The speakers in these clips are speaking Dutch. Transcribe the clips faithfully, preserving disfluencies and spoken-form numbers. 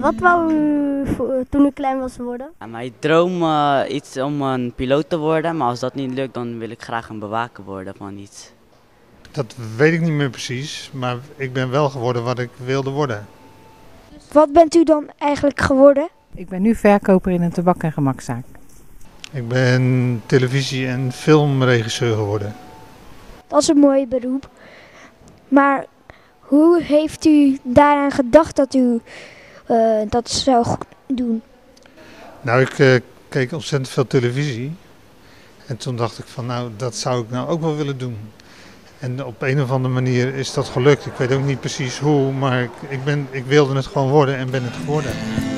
Wat wou u voor- toen u klein was worden? Ja, mijn droom uh, iets om een piloot te worden, maar als dat niet lukt, dan wil ik graag een bewaker worden van iets. Dat weet ik niet meer precies, maar ik ben wel geworden wat ik wilde worden. Wat bent u dan eigenlijk geworden? Ik ben nu verkoper in een tabak- en gemakzaak. Ik ben televisie- en filmregisseur geworden. Dat is een mooi beroep. Maar hoe heeft u daaraan gedacht dat u uh, dat zou g- doen? Nou, ik uh, keek ontzettend veel televisie. En toen dacht ik van, nou, dat zou ik nou ook wel willen doen. En op een of andere manier is dat gelukt. Ik weet ook niet precies hoe, maar ik, ik, ben, ik wilde het gewoon worden en ben het geworden.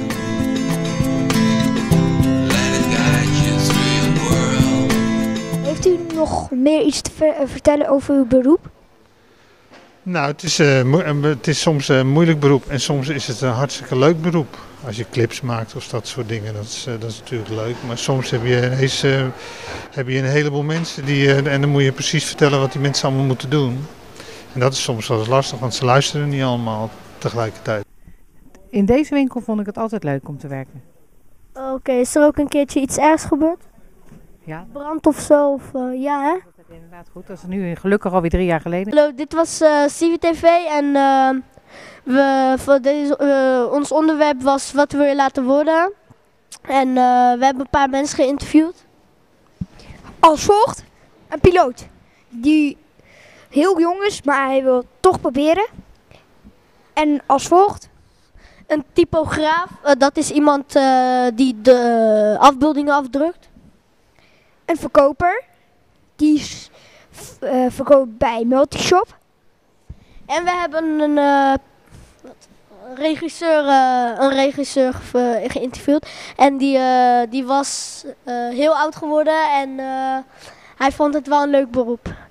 Heeft u nog meer iets te ver- uh, vertellen over uw beroep? Nou, het is, uh, mo- het is soms een moeilijk beroep en soms is het een hartstikke leuk beroep. Als je clips maakt of dat soort dingen, dat is, uh, dat is natuurlijk leuk. Maar soms heb je, ineens, uh, heb je een heleboel mensen die, uh, en dan moet je precies vertellen wat die mensen allemaal moeten doen. En dat is soms wel eens lastig, want ze luisteren niet allemaal tegelijkertijd. In deze winkel vond ik het altijd leuk om te werken. Oké, okay, is er ook een keertje iets ergs gebeurd? Ja, Brand of zo? Of, uh, ja, hè? dat is inderdaad goed. Dat is nu gelukkig alweer drie jaar geleden. Hallo, dit was uh, C V T V en uh, we, voor deze, uh, ons onderwerp was wat wil je laten worden. En uh, we hebben een paar mensen geïnterviewd. Als volgt, een piloot die heel jong is, maar hij wil het toch proberen. En als volgt, Een typograaf, uh, dat is iemand uh, die de uh, afbeeldingen afdrukt. een verkoper die s- v- uh, verkoopt bij Multishop. En we hebben een, uh, wat, een regisseur, uh, een regisseur ge- geïnterviewd. En die, uh, die was uh, heel oud geworden en uh, hij vond het wel een leuk beroep.